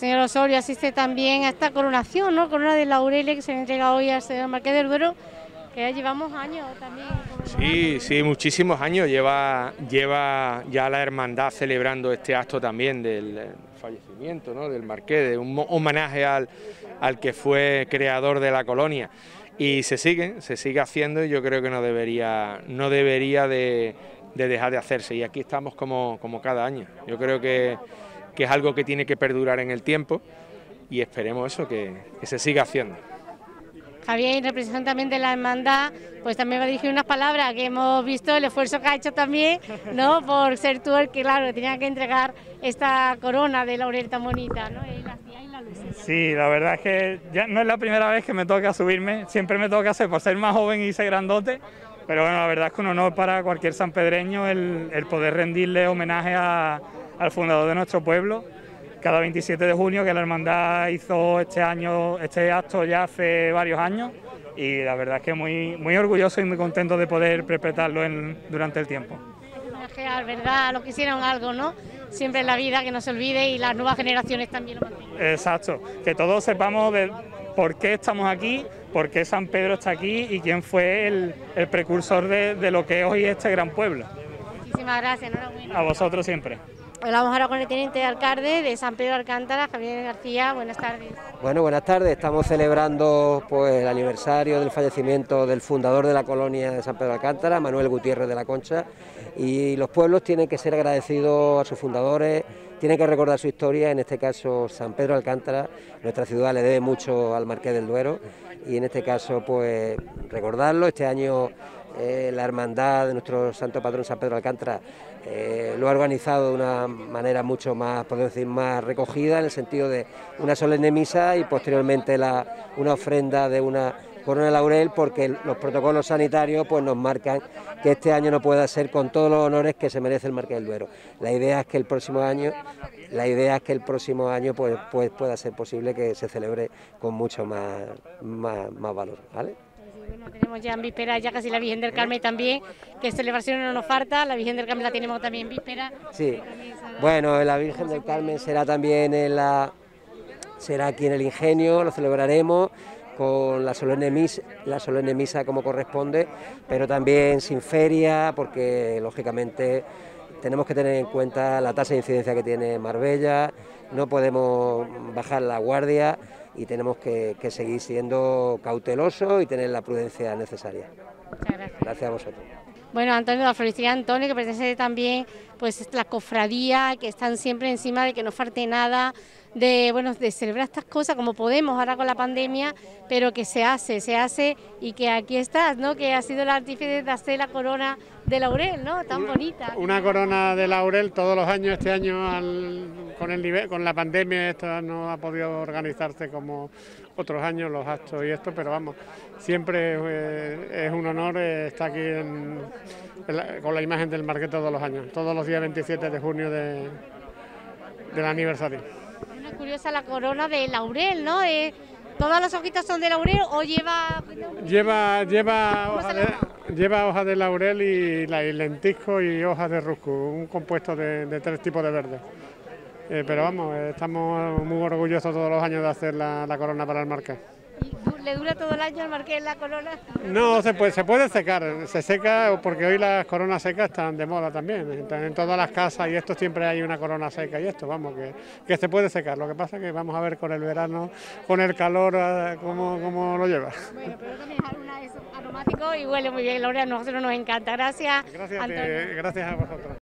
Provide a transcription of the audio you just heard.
señor Osorio asiste también a esta coronación, ¿no? Corona de laureles que se le entrega hoy al señor Marqués del Duero, que ya llevamos años también. Sí, muchísimos años lleva ya la hermandad celebrando este acto también del fallecimiento, ¿no?, del Marqués, de un homenaje al que fue creador de la colonia, y se sigue haciendo, y yo creo que no debería de dejar de hacerse, y aquí estamos como cada año. Yo creo que es algo que tiene que perdurar en el tiempo, y esperemos eso, que se siga haciendo. Javier, en representación también de la hermandad, pues también va a dirigir unas palabras, que hemos visto el esfuerzo que ha hecho también, ¿no?, por ser tú el que, claro, tenía que entregar esta corona de laurel tan bonita, ¿no? Y la luz. Sí, la verdad es que ya no es la primera vez que me toca subirme, siempre me toca hacer por ser más joven y ser grandote, pero bueno, la verdad es que un honor para cualquier sanpedreño el poder rendirle homenaje al fundador de nuestro pueblo. Cada 27 de junio, que la hermandad hizo este acto ya hace varios años, y la verdad es que muy orgulloso y muy contento de poder perpetuarlo durante el tiempo. ¿Verdad? Lo que hicieron algo, ¿no? Siempre en la vida, que no se olvide, y las nuevas generaciones también lo mantengan. Exacto, que todos sepamos de por qué estamos aquí, por qué San Pedro está aquí y quién fue el precursor de lo que es hoy este gran pueblo. Muchísimas gracias, enhorabuena. A vosotros siempre. Hablamos ahora con el teniente alcalde de San Pedro de Alcántara, Javier García. Buenas tardes. Bueno, buenas tardes. Estamos celebrando pues el aniversario del fallecimiento del fundador de la colonia de San Pedro de Alcántara, Manuel Gutiérrez de la Concha, y los pueblos tienen que ser agradecidos a sus fundadores, tienen que recordar su historia. En este caso, San Pedro de Alcántara, nuestra ciudad, le debe mucho al Marqués del Duero, y en este caso pues recordarlo. Este año la hermandad de nuestro santo patrón San Pedro de Alcántara lo ha organizado de una manera mucho más, podemos decir, más recogida, en el sentido de una solemne misa y posteriormente una ofrenda de una corona de laurel, porque los protocolos sanitarios pues nos marcan que este año no pueda ser con todos los honores que se merece el Marqués del Duero. La idea es que el próximo año pues pueda ser posible que se celebre con mucho más valor, ¿vale? Bueno, tenemos ya en víspera ya casi la Virgen del Carmen también, que celebración no nos falta. La Virgen del Carmen la tenemos también en víspera. Sí, bueno, la Virgen del Carmen será también será aquí en el Ingenio, lo celebraremos con la solemne misa como corresponde, pero también sin feria, porque lógicamente tenemos que tener en cuenta la tasa de incidencia que tiene Marbella, no podemos bajar la guardia y tenemos que seguir siendo cautelosos y tener la prudencia necesaria. Muchas gracias. Gracias a vosotros. Bueno, Antonio de la Floristería Antonio, que pertenece también pues la cofradía, que están siempre encima de que no falte nada, de celebrar estas cosas como podemos ahora con la pandemia, pero que se hace, y que aquí estás, ¿no?, que ha sido el artífice de hacer la corona de laurel, ¿no?, tan bonita. Una corona de laurel todos los años. Este año con la pandemia esto no ha podido organizarse como otros años, los actos y esto, pero vamos, siempre es un honor estar aquí con la imagen del Marqués todos los años, todos los días 27 de junio del aniversario. Es curiosa la corona de laurel, ¿no? ¿Todas las hojitas son de laurel o lleva...? Lleva hojas de laurel y lentisco y hojas de rusco, un compuesto de 3 tipos de verde. Pero vamos, estamos muy orgullosos todos los años de hacer la corona para el Marqués. ¿Y le dura todo el año al Marqués la corona? No, se puede secar, se seca porque hoy las coronas secas están de moda también. En todas las casas y esto siempre hay una corona seca y esto, vamos, que se puede secar. Lo que pasa es que vamos a ver con el verano, con el calor, cómo lo lleva. Bueno, pero también es aromático y huele muy bien, Laura, a nosotros nos encanta. Gracias, Gracias, Antonio. Gracias a vosotros.